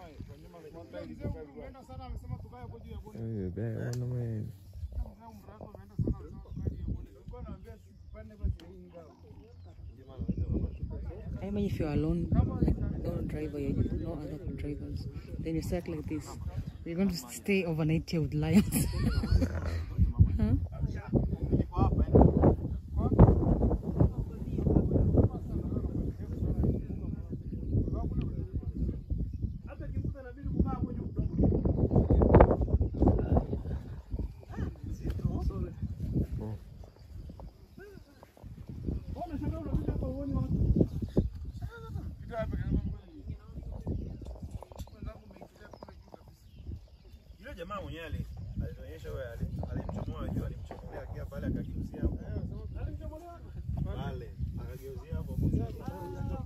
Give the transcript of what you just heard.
I mean, if you're alone, like no driver, no other drivers, then you start like this. You're going to stay overnight here with lions. Huh? Jamaa mwenyewe alionyesha wewe alimchomoa juu alimchomolea kia pale akageuzia hapo. Pale akageuzia hapo.